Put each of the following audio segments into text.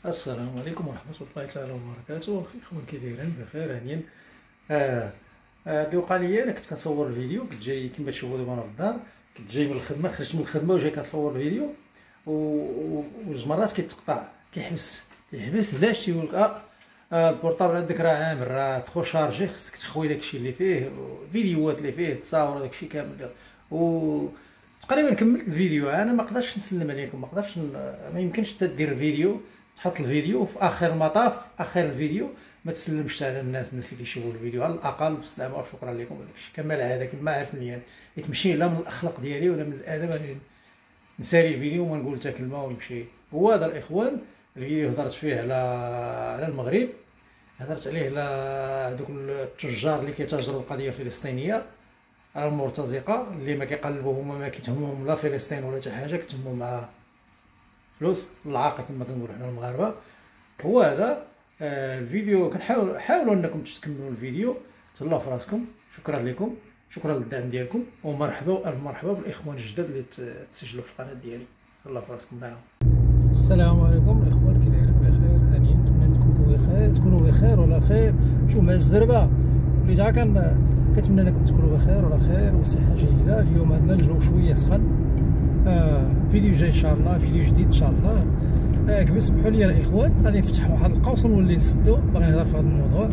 السلام عليكم ورحمة الله تعالى وبركاته. اخوان كي دايرين بخير هانيين. اللي وقع لي انا كنت كنصور الفيديو، كنت جاي كما تشوفوا دابا انا في الدار، كنت جاي من الخدمه، خرجت من الخدمه وجاي كنصور الفيديو وجوج مرات كيتقطع كيحبس علاش تيقول لك البورطابل عندك راه عامر، راه تخو شارجي، خصك تخوي داكشي اللي فيه، الفيديوهات اللي فيه تصاور داكشي كامل. و تقريبا كملت الفيديو. انا ما نقدرش نسلم عليكم، ما يمكنش تدير الفيديو، تحط الفيديو في اخر المطاف، اخر الفيديو ما تسلمش على الناس اللي كيشوفوا الفيديو، على الاقل بالسلامه وشكرا لكم. وداكشي كما العاده كما عرفني يعني يتمشي لا من الاخلاق ديالي ولا من الادب نسالي الفيديو وما نقول حتى كلمه ونمشي. هو هذا الاخوان الفيديو هضرت فيه على المغرب، هضرت عليه على دوك التجار اللي كيتاجروا القضيه الفلسطينيه، على المرتزقه اللي ما كيقلبوا هما ما كيتهمهم لا فلسطين ولا حتى حاجه، كتهمهم مع فلوس العاقه كما كنقولوا حنا المغاربه. هو هذا الفيديو. حاولوا انكم تكملوا الفيديو، تهلاو في راسكم. شكرا لكم، شكرا للدعم ديالكم، ومرحبا الف مرحبا بالاخوان الجدد اللي تسجلوا في القناه ديالي. تهلاو في راسكم معاهم. السلام عليكم الاخوان، كي دايرين بخير هانيين؟ نتمنى تكونوا بخير ولا خير. شوف مع الزربه اللي جا كنتمنى انكم تكونوا بخير ولا خير وصحه جيده. اليوم عندنا الجو شويه سخن. فيديو جاي ان شاء الله، فيديو جديد ان شاء الله. قبل سمحوا لي الاخوان، غادي نفتح واحد القوس ونولي نسدو. باغي نهضر في هذا الموضوع.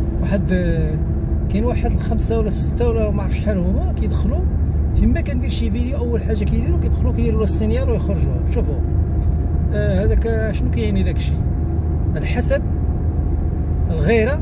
كاين واحد الخمسه ولا سته ولا ما عرف شحال هما كيدخلوا فيما كندير شي فيديو. اول حاجه كيديروا السينيال ويخرجوا. شوفوا هذاك شنو كيعني داكشي؟ الحسد، الغيره،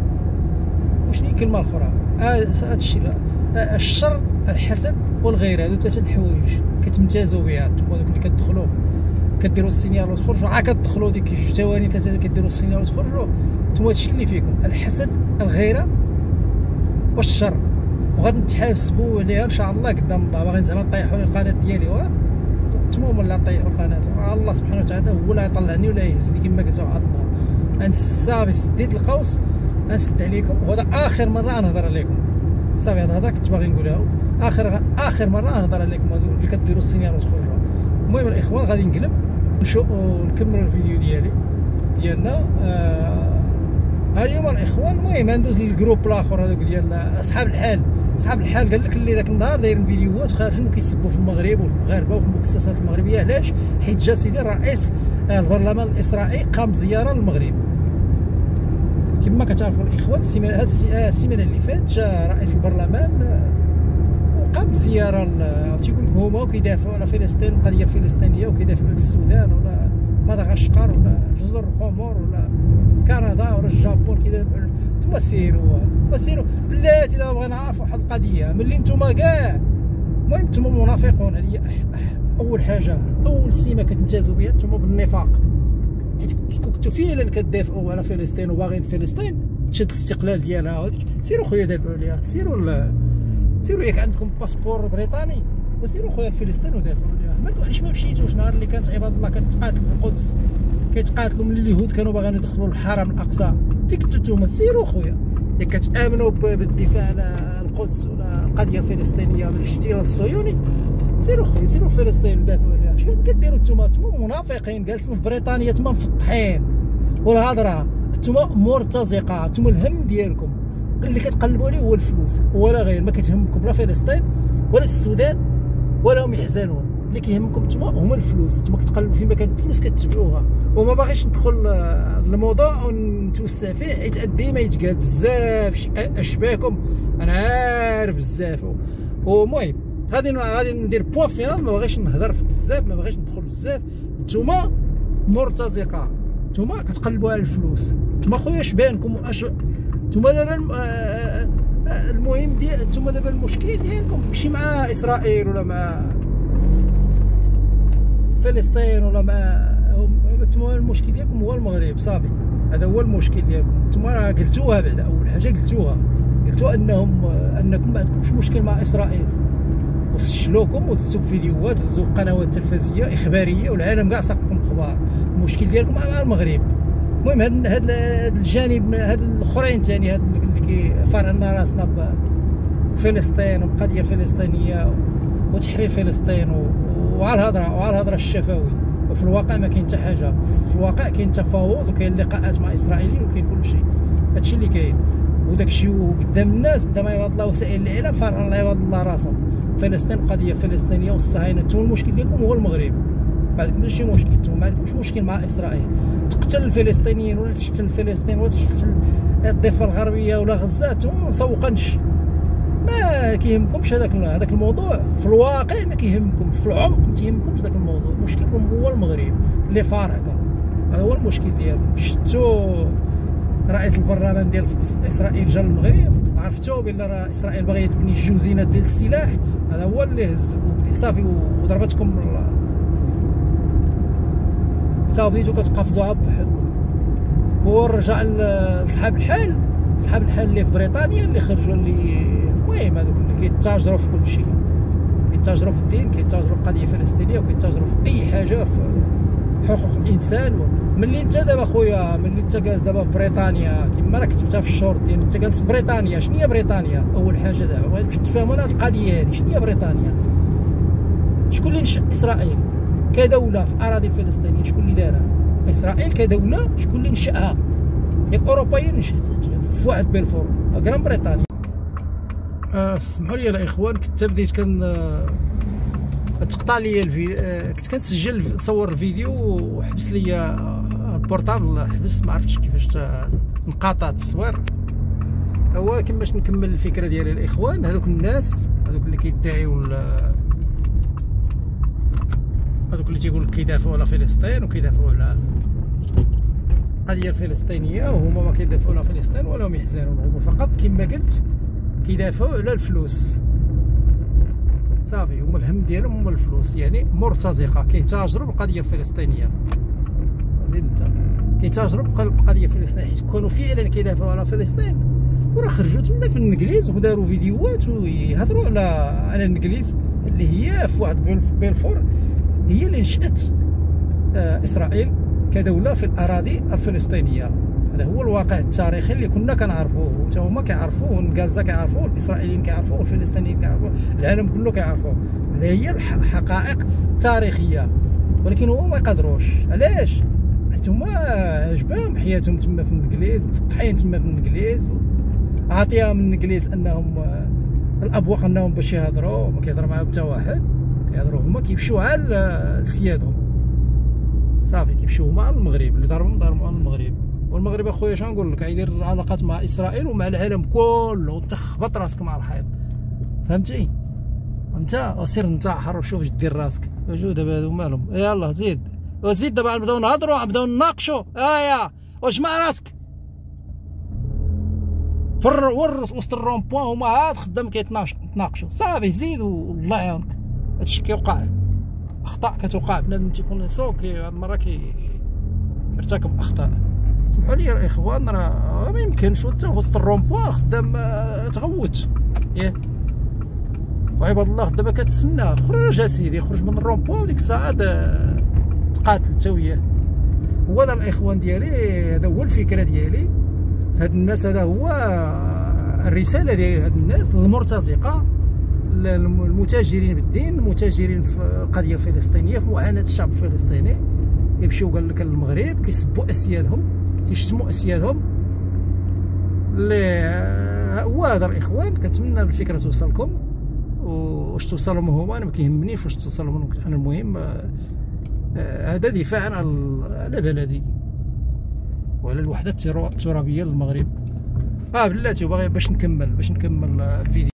وشنو الكلمه الاخرى؟ هادشي الشر، الحسد والغيره. هادو ثلاثه الحوايج كتمتازوا بها نتوما، دوك اللي كتدخلوا كديروا السينيال وتخرجوا. عا كتدخلوا ديك جوج ثواني ثلاثه كديروا السينيال وتخرجوا. نتوما هادشي اللي فيكم، الحسد، الغيره والشر. وغادي نتحاسبوا عليها ان شاء الله قدام الله. باغيين زعما طيحوا لي القناه ديالي، نتوما ولا طيحوا القناه، الله سبحانه وتعالى هو اللي يطلعني ولا يهزني كما قلت واحد النهار. صافي سديت القوس، غنسد عليكم، وهذا اخر مره نهضر عليكم. صافي هاد الهضره كنت باغي نقولها، اخر مره نهضر عليكم هادو اللي كديروا السينيال وتخرجوا. المهم الاخوان غادي نقلب ونكمل الفيديو ديالنا. اليوم الاخوان المهم ندوز للجروب الاخر هذوك ديال اصحاب الحال. قال لك اللي ذاك النهار دايرين فيديوهات خارجين وكيسبوا في المغرب وفي المغاربه وفي المؤسسات المغربيه. علاش؟ حيت جا سيدي رئيس البرلمان الاسرائيلي قام بزياره للمغرب. كما كتعرفوا الاخوان السيمانه اللي فاتت جا رئيس البرلمان وقام بزياره تيقول لك هما وكيدافعوا على فلسطين والقضيه الفلسطينيه، وكيدافعوا على السودان ولا مدغشقر ولا جزر القمر ولا كندا ولا الجابون. كيدافعوا. نتوما سيروا بلاتي. دابا بغينا نعرف واحد القضيه، ملي نتوما كاع المهم نتوما منافقون. هذه اول حاجه، اول سمه كتمتازوا بها نتوما بالنفاق. حيت كنتو فعلا كتدافعوا على فلسطين وباغيين فلسطين تشد الاستقلال ديالها وهذيك. سيروا خويا دافعوا عليها، سيروا ياك عندكم باسبور بريطاني وسيروا خويا لفلسطين ودافعوا عليها. علاش ما مشيتوش نهار اللي كانت عباد الله كتقاتل في القدس، كيتقاتلوا من اليهود كانوا باغيين يدخلوا الحرم الاقصى؟ فين كنتو نتوما؟ سيروا خويا ياك كتامنوا بالدفاع على القدس ولا القضيه الفلسطينيه من الاحتلال الصهيوني. سيروا خويا، سيروا فلسطين ودافعوا عليها. اش كديروا نتوما منافقين جالسين في بريطانيا تما مفطحين والهضره. نتوما مرتزقه، نتوما الهم ديالكم اللي كتقلبوا عليه هو الفلوس ولا غير. ما كتهمكم لا فلسطين ولا السودان ولا هم يحزنون. اللي كيهمكم نتوما هما الفلوس. نتوما كتقلبوا فيما كانت الفلوس كتبعوها. وما باغيش ندخل الموضوع ونتوسع فيه حيت ديما يتقال بزاف اشباكم، انا عارف بزاف. ومهم غادي ندير بوان فينال. ما باغيش نهضر بزاف، ما باغيش ندخل بزاف. نتوما مرتزقه، نتوما كتقلبوا على الفلوس. نتوما خويا شبانكم نتوما دابا المهم نتوما دابا المشكل ديالكم ماشي مع اسرائيل ولا مع فلسطين ولا مع نتوما. المشكل ديالكم هو المغرب. صافي هذا هو المشكل ديالكم. نتوما راه قلتوها بعدا، اول حاجه قلتوا انكم ما عندكمش مشكل مع اسرائيل، وسجلوكم ودزتوا فيديوهات ودزتوا قنوات تلفزيونيه اخباريه والعالم كاع ساقكم اخبار. المشكل ديالكم مع المغرب. المهم هذا الجانب، هاد الاخرين ثاني، هاد اللي كيفرعنا راسنا بفلسطين وبقضيه فلسطينيه وتحرير فلسطين وعلى الهضره الشفوي في الواقع ما كاين حتى حاجه. في الواقع كاين تفاوض وكاين لقاءات مع اسرائيليين وكاين كل شيء. هادشي اللي كاين، وداك الشيء قدام الناس، قدام عباد الله وسائل الاعلام، فارغين عباد الله راسهم. فلسطين قضيه فلسطينيه والصهاينه. نتوما المشكل ديالكم هو المغرب، ما عندكم ماشي مشكل، نتوما ما عندكمش مشكل مع اسرائيل. تقتل الفلسطينيين ولا تحتل فلسطين ولا تحتل الضفه الغربيه ولا غزه، نتوما مسوقنش، ما كيهمكمش هذاك الموضوع. في الواقع ما كيهمكمش، في العمق ما تيهمكمش ذاك الموضوع. مشكلكم هو المغرب اللي فارقكم، هذا هو المشكل ديالكم. شفتوا رئيس البرلمان ديال اسرائيل جا للمغرب، عرفتوا بلي راه اسرائيل باغيه تبني جوزينات ديال السلاح، هذا هو اللي هز صافي وضربتكم صافي. بديتو كتقفزوا بوحدكم. هو رجع لصحاب الحال، صحاب الحال اللي في بريطانيا اللي خرجوا، اللي المهم هذوك اللي كيتاجروا في كل شيء، كيتاجروا في الدين، كيتاجروا في قضيه فلسطينيه، وكيتاجروا في اي حاجه في حقوق الانسان. ملي انت دابا خويا، ملي انت جالس دابا في بريطانيا كما راه كتبتها في الشورت ديال انت جالس في بريطانيا، شنو هي بريطانيا؟ اول حاجه دابا باش نتفاهموا هذه القضيه هذه، شنو هي بريطانيا؟ شكون اللي نشأ اسرائيل كدوله في الاراضي الفلسطينيه؟ شكون اللي دارها؟ اسرائيل كدوله شكون اللي نشأها؟ ياك اوروبيين نشأت في واحد بلفور، غران بريطانيا. اسمحوا لي الاخوان، كنت بديت تقطع لي كنت كنسجل نصور الفيديو وحبس لي البورطابل، حبس ما عرفتش كيفاش انقطعت التصوير. هو كما باش نكمل الفكره ديالي الاخوان، هذوك الناس هذوك اللي كيدعيو هذوك اللي تيقول لك كيدافعوا على فلسطين وكيدافعوا على القضيه الفلسطينيه، وهما ما كيدافعوا على فلسطين ولا هم يحزنون، هما فقط كما قلت كيدافعوا على الفلوس صافي. هما الهم ديالهم هما الفلوس، يعني مرتزقه، كيتاجروا بالقضيه الفلسطينيه. زيد انت كيتاجروا بالقضيه الفلسطينيه، حيت كانوا فعلا كيدافعوا على فلسطين وراه خرجوا تما في الانجليز وداروا فيديوهات ويهضروا على الانجليز اللي هي في واحد بلفور هي اللي نشأت اسرائيل كدوله في الاراضي الفلسطينيه. هذا هو الواقع التاريخي اللي كنا كنعرفوه، وتا هما كيعرفوه، والنكازه كيعرفوه، والاسرائيليين كيعرفوه، والفلسطينيين كيعرفوه، العالم كله كيعرفوه. هذه هي الحقائق التاريخيه، ولكن هما ما يقدروش. علاش؟ حيت هما عجبهم حياتهم تما في الانجليز، مفقحين تما في الانجليز، عاطيهم الانجليز انهم الابواق انهم باش يهضروا، ما كيهضر معاهم حتى واحد، كيهضروا هما كيمشيو على لسيادهم صافي، كيمشيو هما المغرب اللي ضربهم على المغرب. والمغرب اخويا شنو نقول لك، يدير علاقات مع اسرائيل ومع العالم كله، وانت خبط راسك مع الحيط، فهمتي؟ انت سير انتحر وشوف اش دير راسك. شوف دابا هادو مالهم، يلاه زيد وزيد دابا نبداو نهضروا، نبداو نناقشوا. واش مع راسك وسط الرون بوان هما عاد خدام كيتناقشوا صافي. زيد والله يعاونك، هادشي كيوقع، اخطاء كتوقع، بنادم تيكون يسوق هاد المره كيرتكب اخطاء. سمحوا لي الاخوان، راه ما يمكنش وانت وسط الرون بوان خدام تغوت ياك. وعباد الله دابا كتسنى، خرج اسيدي، خرج من الرون بوان وديك الساعه تقاتل انت وياه. هو هذا الاخوان ديالي، هذا هو الفكره ديالي. هاد الناس، هذا هو الرساله ديالي لهاد الناس المرتزقه، المتاجرين بالدين، المتاجرين في القضيه الفلسطينيه، في معاناه الشعب الفلسطيني. يمشيو قال لك المغرب كيسبوا اسيادهم، تيشتموا اسيادهم. اللي هو هذا الاخوان، كنتمنى الفكره توصلكم، واش توصلهم هما انا ما كيهمنيش واش توصلهم انا، المهم هذا دفاعا على بلدي وعلى الوحده الترابيه للمغرب. بلاتي باغي باش نكمل الفيديو.